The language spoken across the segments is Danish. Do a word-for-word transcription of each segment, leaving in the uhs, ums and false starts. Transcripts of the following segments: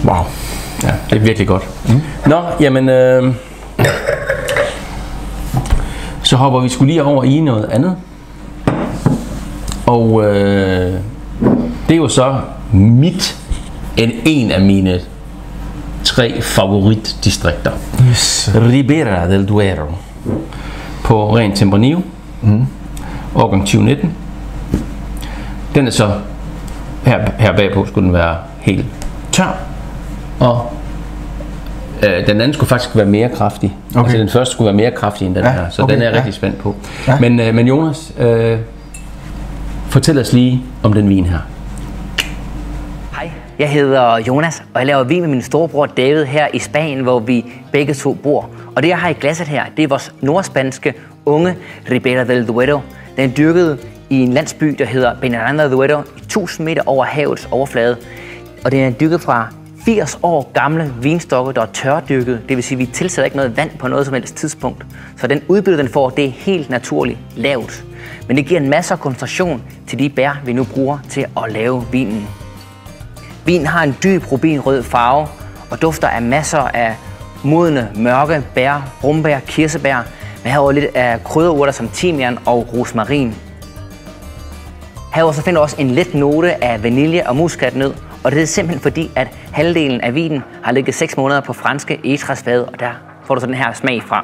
Wow. Ja, det er virkelig godt. Mm. Nå, jamen... Øh, så hopper vi sgu lige over i noget andet. Og øh, det er jo så mit, en, en af mine tre favoritdistrikter. Yes. Ribera del Duero. På Ren Tempranillo. Mm. Årgang tyve nitten. Den er så, her, her bagpå skulle den være helt tør. Og øh, den anden skulle faktisk være mere kraftig. Okay. Altså den første skulle være mere kraftig end den ja, her. Så okay, den er jeg ja. rigtig spændt på. Ja. Men, øh, men Jonas, øh, fortæl os lige om den vin her. Hej, jeg hedder Jonas, og jeg laver vin med min storebror David her i Spanien, hvor vi begge to bor. Og det jeg har i glasset her, det er vores nordspanske unge Ribera del Duero. Den er dyrket i en landsby, der hedder Benalanda del Duero, i tusind meter over havets overflade. Og den er dyrket fra firs år gamle vinstokke, der er tørdyrket. Det vil sige, at vi tilsætter ikke noget vand på noget som helst tidspunkt. Så den udbytte, den får, det er helt naturligt lavt. Men det giver en masse koncentration til de bær, vi nu bruger til at lave vinen. Vinen har en dyb rubinrød farve og dufter af masser af modne, mørke bær, brumbær, kirsebær, men herudover lidt af krydderurter som timian og rosmarin. Herudover så finder du også en let note af vanilje og muskatnød, og det er simpelthen fordi, at halvdelen af vinen har ligget seks måneder på franske egetræsfade, og der får du så den her smag fra.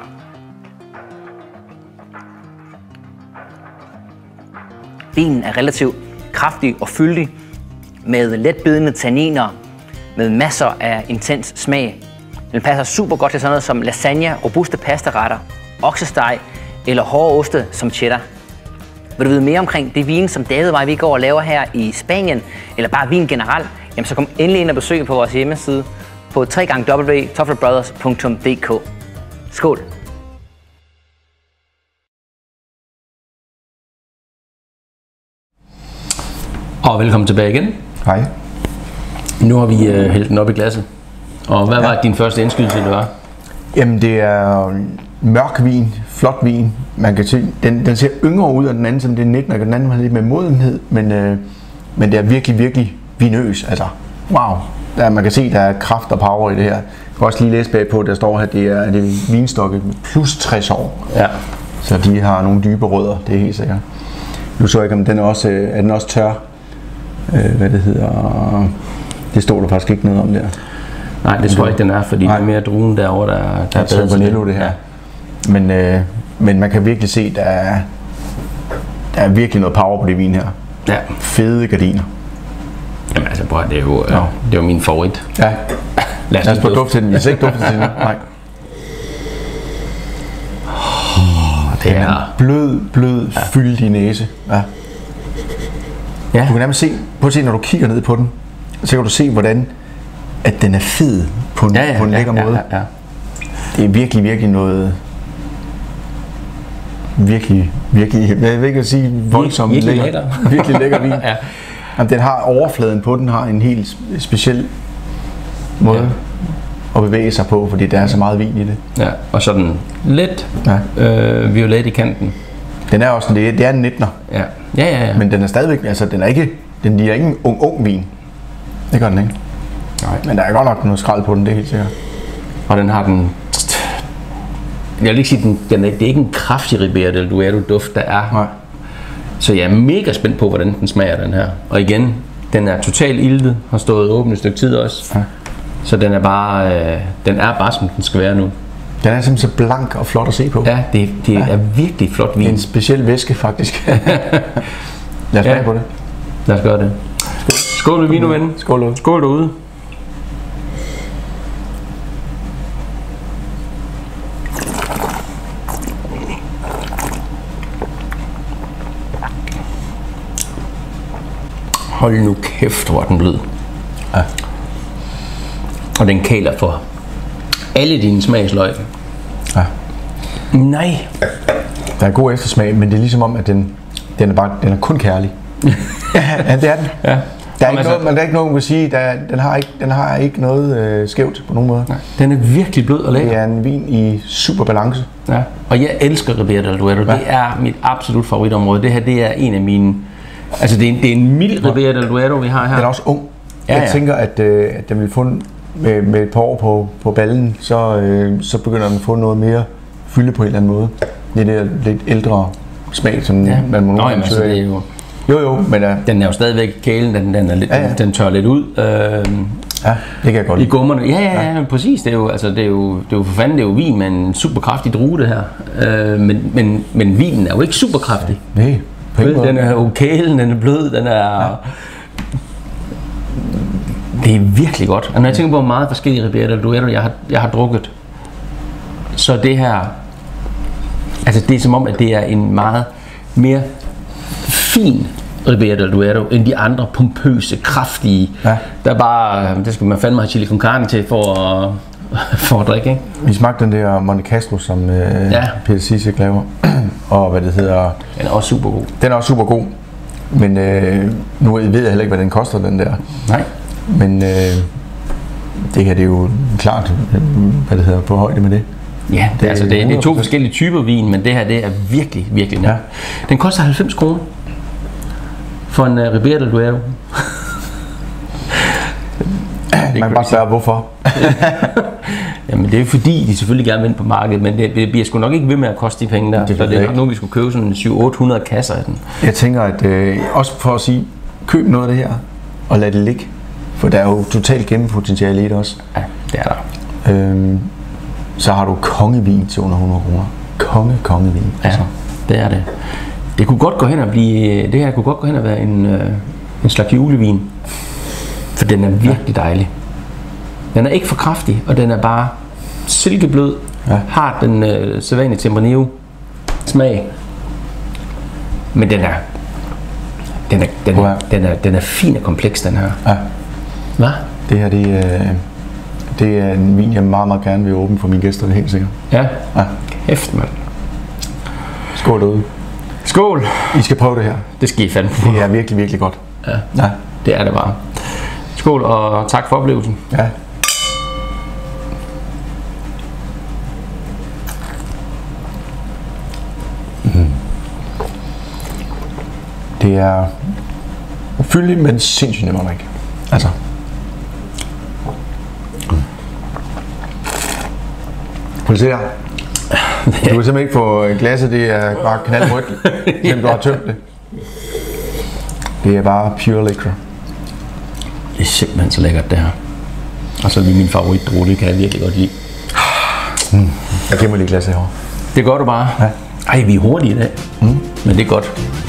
Vinen er relativt kraftig og fyldig, med letbidende tanniner, med masser af intens smag. Den passer super godt til sådan noget som lasagne, robuste pastaretter, oksesteg eller hårde oste som cheddar. Vil du vide mere omkring det vin, som David og vi går og laver her i Spanien, eller bare vin generelt, jamen så kom endelig ind og besøg på vores hjemmeside på w w w punktum toffelbrothers punktum d k. Skål! Og velkommen tilbage igen. Hej. Nu har vi øh, hældt den op i glasset. Og hvad ja. var din første indskydelse, det var? Jamen det er mørk vin, flot vin. Man kan se, den, den ser yngre ud end den anden, som det er nitten, og den anden har lidt med modenhed, men, øh, men det er virkelig, virkelig vinøs. Altså, wow. Der, man kan se, der er kraft og power i det her. Jeg kan også lige læse bagpå, der står her, det er, det er vinstokke plus tres år. Ja. Så de har nogle dybe rødder, det er helt sikkert. Nu så jeg ikke, om den er også, er den også tør. Øh, hvad det hedder. Det står der faktisk ikke noget om der. Nej, det tror jeg ikke, den er, fordi Nej. det er mere druen derovre, der, der er bedre til det. det her. Ja. Men, øh, men man kan virkelig se, der er, der er virkelig noget power på det vin her. Ja. Fede gardiner. Jamen altså, bror, det er jo, ja. det er jo min favorit. Ja. Lad os prøve duft til den. Jeg har ikke duftet til den. Nej. Oh, det er blød, blød, ja. fyldig næse. Ja. Ja. Du kan nærmest se, prøv at se, når du kigger ned på den, så kan du se, hvordan at den er fed på en, ja, ja, på en lækker ja, måde. Ja, ja. Det er virkelig, virkelig noget, virkelig, virkelig, jeg vil ikke sige voldsomt virkelig lækker, lækker. virkelig lækker vin. Ja. Jamen, den har overfladen på den, har en helt speciel måde ja. at bevæge sig på, fordi der er så meget vin i det. Ja, og så den lidt ja. øh, violet i kanten. Den er også, det er, det er en nittener. Ja. Ja, ja, ja. Men den er stadigvæk, altså den er ikke, den er ikke en ung, ung vin. Det gør den ikke. Nej. Men der er godt nok noget skrald på den, det er helt sikkert. Og den har den, jeg vil ikke sige, den, den er, det er ikke en kraftig Ribera del Duero duft, der er. Nej. Så jeg er mega spændt på, hvordan den smager, den her. Og igen, den er totalt iltet, har stået åben et stykke tid også. Ja. Så den er bare, øh, den er bare som den skal være nu. Den er simpelthen så blank og flot at se på. Ja, det, det ja. er virkelig flot vin. En speciel væske faktisk. Lad os smage ja. på det. Lad os gøre det. Skål med vino, ven. Skål. Skål derude. Hold nu kæft, hvor er den blød. Ja. Og den kæler for alle dine smagsløg. Ja. Nej. Der er god eftersmag, men det er ligesom om, at den, den, er, bare, den er kun kærlig. Ja, det er den. Ja. Der er ikke noget, man, der er ikke noget, man kan sige, der, den, har ikke, den har ikke noget øh, skævt på nogen måde. Nej. Den er virkelig blød og lækker. Det er en vin i super balance. Ja. Og jeg elsker Ribera del Duero. Ja. Det er mit absolut favoritområde. Det her, det er en af mine... Altså, det er en, det er en mild Ribera del Duero, vi har her. Den er også ung. Ja, jeg ja. tænker, at, øh, at den vil få en med, med et par år på, på ballen, så, øh, så begynder den at få noget mere fylde på en eller anden måde. Det er lidt ældre smag, som Ja. man må Nå, nogle jamen, altså, det er jo, Jo, jo, men uh, den er jo stadigvæk kælen, den, den, er lidt, Ja, ja. den tør lidt ud. Øh, ja, det kan jeg godt I lide. gummerne. Ja, ja, ja, præcis. Det er jo, altså, det er jo, det er jo for fanden, det er jo vin med en superkraftig drue, det her. Øh, men, men, men vinen er jo ikke superkraftig. Nej, på ingen måde. Den er jo kælen, den er blød, den er... Ja. Det er virkelig godt. Og når jeg tænker på, hvor meget forskellige Ribera del Duero jeg har, jeg har drukket, så det her... Altså, det er som om, at det er en meget mere fin Ribera del Duero end de andre pompøse, kraftige. Ja. Der bare... Det skal man fandme have chili con carne til for at, for at drikke, ikke? Vi smagte den der Monte Castro, som øh, Ja. Peter Sisek laver. Og hvad det hedder... Den er også super god. Den er også super god. Men øh, nu ved jeg heller ikke, hvad den koster, den der. Nej. Men øh, det her, det er jo klart, hvad det hedder, på højde med det. Ja, det, Det er altså, det, det er to hundrede procent. forskellige typer vin, men det her, det er virkelig, virkelig nemt. Ja. Den koster halvfems kroner for en uh, Ribera del Duero. Man kan bare spørge, hvorfor. Jamen, det er jo fordi, de selvfølgelig gerne vil ind på markedet, men det, det bliver sgu nok ikke ved med at koste de penge der. Det Så ved det er jeg nok nu, vi skulle købe sådan syv otte hundrede kasser af den. Jeg tænker, at øh, også for at sige, køb noget af det her, og lad det ligge. For der er jo totalt gennempotentiale i det også. Ja, det er der. Øhm, så har du kongevin til under hundrede kroner. Konge, kongevin. Ja, det er det. Det kunne godt gå hen og blive, det her kunne godt gå hen og være en, øh, en slags julevin. For den er virkelig dejlig. Den er ikke for kraftig, og den er bare silkeblød. Ja. Har den øh, sædvanlige Tempranillo smag. Men den er den er, den, er, den, er, den er fin og kompleks, den her. Ja. Hvad? Det her, det, øh, det er en vin, jeg meget, meget gerne vil åbne for mine gæster, det er helt sikkert. Ja. Ja. Hæft, mand. Skål derude. Skål! I skal prøve det her. Det skal I fandme på. Det er virkelig, virkelig godt. Ja, Ja. det er det bare. Skål, og tak for oplevelsen. Ja. Mm. Det er fyldigt, men sindssygt nemt at drikke. Altså. Prøv at se her. Du kan simpelthen ikke få glasset, det er bare knaldrødt, selvom du har tømt det. Det er bare pure liquor. Det er simpelthen så lækkert, det her. Og så lige min favoritdrue, det kan jeg virkelig godt lide. Mm. Jeg gemmer lige glasset herovre. Det gør du bare. Ja. Ej, vi er hurtige i dag. Mm. Men det er godt.